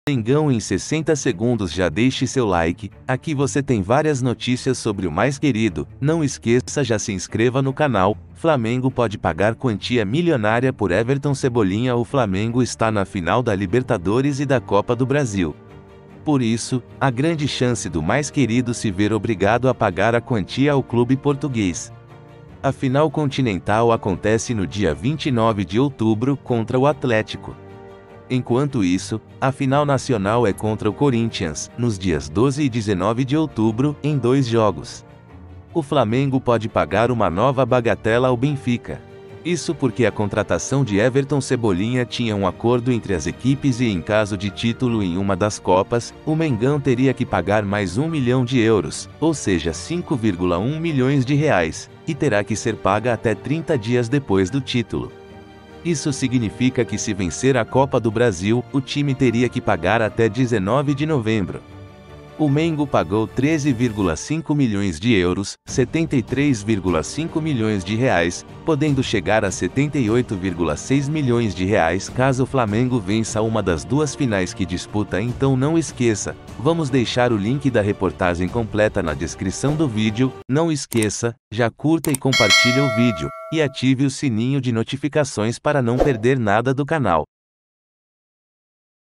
Mengão em 60 segundos. Já deixe seu like, aqui você tem várias notícias sobre o mais querido. Não esqueça, já se inscreva no canal. Flamengo pode pagar quantia milionária por Everton Cebolinha. O Flamengo está na final da Libertadores e da Copa do Brasil. Por isso, há grande chance do mais querido se ver obrigado a pagar a quantia ao clube português. A final continental acontece no dia 29 de outubro contra o Atlético. Enquanto isso, a final nacional é contra o Corinthians, nos dias 12 e 19 de outubro, em 2 jogos. O Flamengo pode pagar uma nova bagatela ao Benfica. Isso porque a contratação de Everton Cebolinha tinha um acordo entre as equipes e, em caso de título em uma das Copas, o Mengão teria que pagar mais 1 milhão de euros, ou seja 5,1 milhões de reais, e terá que ser paga até 30 dias depois do título. Isso significa que, se vencer a Copa do Brasil, o time teria que pagar até 19 de novembro. O Mengo pagou 13,5 milhões de euros, 73,5 milhões de reais, podendo chegar a 78,6 milhões de reais caso o Flamengo vença uma das duas finais que disputa. Então não esqueça, vamos deixar o link da reportagem completa na descrição do vídeo. Não esqueça, já curta e compartilha o vídeo, e ative o sininho de notificações para não perder nada do canal.